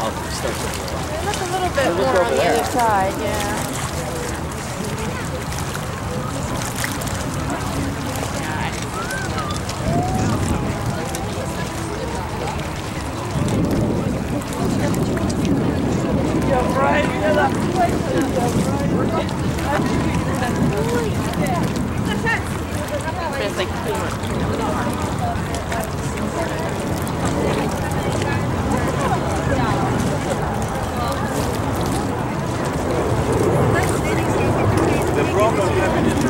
Look a little bit more on the other side, yeah. Jump right into that place. It's like too much. The problem having it